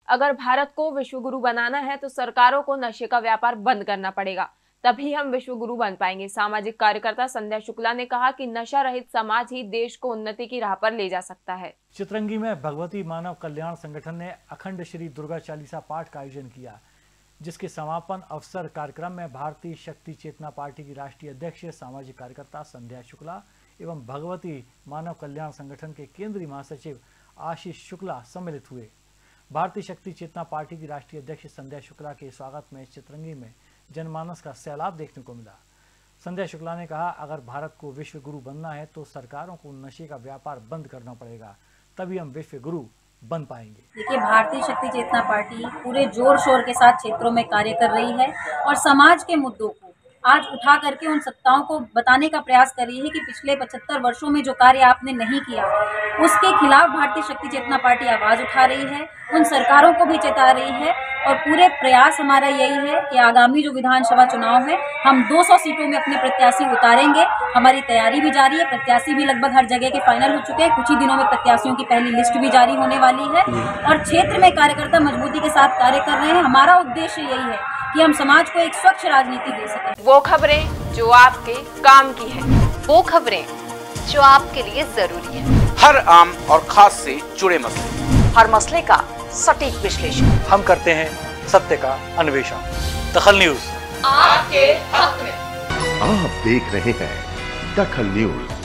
अगर भारत को विश्व गुरु बनाना है तो सरकारों को नशे का व्यापार बंद करना पड़ेगा, तभी हम विश्व गुरु बन पाएंगे। सामाजिक कार्यकर्ता संध्या शुक्ला ने कहा कि नशा रहित समाज ही देश को उन्नति की राह पर ले जा सकता है। चितरंगी में भगवती मानव कल्याण संगठन ने अखंड श्री दुर्गा चालीसा पाठ का आयोजन किया, जिसके समापन अवसर कार्यक्रम में भारतीय शक्ति चेतना पार्टी की राष्ट्रीय अध्यक्ष सामाजिक कार्यकर्ता संध्या शुक्ला एवं भगवती मानव कल्याण संगठन के केंद्रीय महासचिव आशीष शुक्ला सम्मिलित हुए। भारतीय शक्ति चेतना पार्टी की राष्ट्रीय अध्यक्ष संध्या शुक्ला के स्वागत में चितरंगी में जनमानस का सैलाब देखने को मिला। संध्या शुक्ला ने कहा, अगर भारत को विश्व गुरु बनना है तो सरकारों को नशे का व्यापार बंद करना पड़ेगा, तभी हम विश्व गुरु बन पाएंगे। देखिए, भारतीय शक्ति चेतना पार्टी पूरे जोर शोर के साथ क्षेत्रों में कार्य कर रही है और समाज के मुद्दों को आज उठा करके उन सत्ताओं को बताने का प्रयास कर रही है कि पिछले 75 वर्षों में जो कार्य आपने नहीं किया, उसके खिलाफ भारतीय शक्ति चेतना पार्टी आवाज उठा रही है, उन सरकारों को भी चेता रही है। और पूरे प्रयास हमारा यही है कि आगामी जो विधानसभा चुनाव है, हम 200 सीटों में अपने प्रत्याशी उतारेंगे। हमारी तैयारी भी जारी है, प्रत्याशी भी लगभग हर जगह के फाइनल हो चुके हैं। कुछ ही दिनों में प्रत्याशियों की पहली लिस्ट भी जारी होने वाली है और क्षेत्र में कार्यकर्ता मजबूती के साथ कार्य कर रहे हैं। हमारा उद्देश्य यही है कि हम समाज को एक स्वच्छ राजनीति दे सकें। वो खबरें जो आपके काम की है, वो खबरें जो आपके लिए जरूरी है, हर आम और खास से जुड़े मसले, हर मसले का सटीक विश्लेषण हम करते हैं सत्य का अन्वेषण। दखल न्यूज आपके हक में। आप देख रहे हैं दखल न्यूज।